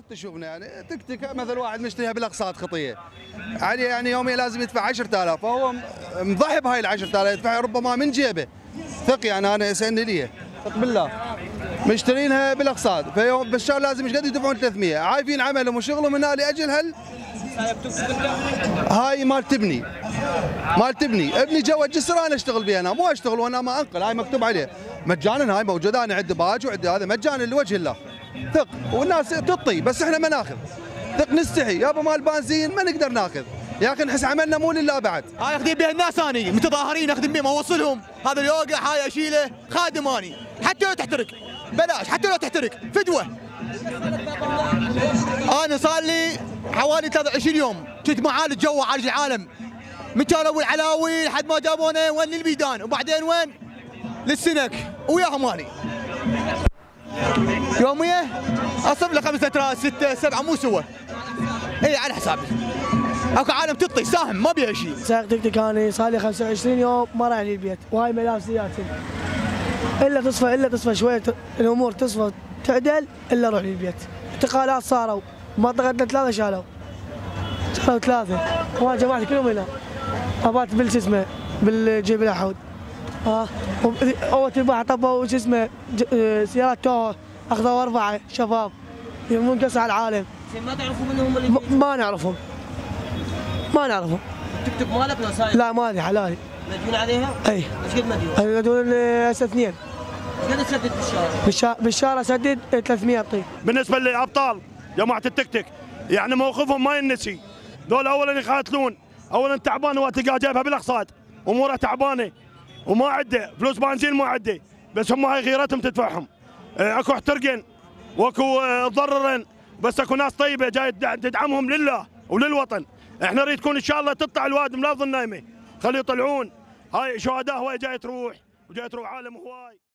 تشوفنا يعني تك تك مثل واحد مشتريها بالاقساط خطيه يعني يوميا لازم يدفع 10000 فهو مضحي بهاي ال 10000 يدفعها ربما من جيبه. ثق يعني انا يسالني لي ثق بالله مشترينها بالاقساط فيوم بالشهر لازم ايش قد يدفعون 300 عايفين عملهم وشغلهم هنا لاجل هاي مال تبني ابني جوا الجسر انا اشتغل بها انا مو اشتغل وانا ما انقل هاي مكتوب عليه مجانا هاي موجوده انا عندي باج وعندي هذا مجانا لوجه الله. ثق والناس تعطي بس احنا ما ناخذ. ثق نستحي يابا مال بنزين ما نقدر ناخذ يا اخي نحس عملنا مو لله بعد. هاي اخذين بها الناس اني متظاهرين اخذين بهم اوصلهم هذا اليوقع هاي اشيله خادم اني حتى لو تحترق بلاش حتى لو تحترق فدوه. انا صار لي حوالي 23 يوم كنت معالج جوا عالج العالم من كانوا العلاوي لحد ما جابونا وين للميدان وبعدين وين للسنك وياهم اني يوميه اصرف له 5 راس 6 7 مو سوى اي على حسابي. اكو عالم تعطي ساهم ما بيها شيء. سائق تك تك انا صار لي 25 يوم ما رايح لي البيت وهاي ملابسيات الا تصفى شويه الامور تصفى تعدل الا اروح للبيت. انتقالات صاروا منطقتنا 3 شالوا 3 وانا جماعتي كلهم هنا ابات بالش اسمه بالجيب الاحود اول ترباح طبوا شو اسمه سيارات توه اخذوا 4 شباب يمون كاس على العالم. ما تعرفوا منهم اللي ما نعرفهم التيك توك مالك ولا سايق؟ لا مالي حلالي. مديون عليها؟ اي. ايش قد مديون؟ مديون هسه 2. ايش قد تسدد بالشهر؟ بالشهر اسدد 300 اعطيه. بالنسبه للابطال جماعه التيك توك يعني موقفهم ما ينسي. دول اولا يقاتلون اولا تعبان وتلقاه جايبها بالاقساط اموره تعبانه وما عنده فلوس بنزين ما عنده بس هم هاي غيرتهم تدفعهم. اكو احترقن واكو ضررن بس اكو ناس طيبه جاي تدعمهم لله وللوطن. احنا نريد تكون ان شاء الله تطلع الوادم لا تظل نايمه خليه يطلعون هاي شهداء هواي جاي تروح عالم هواي.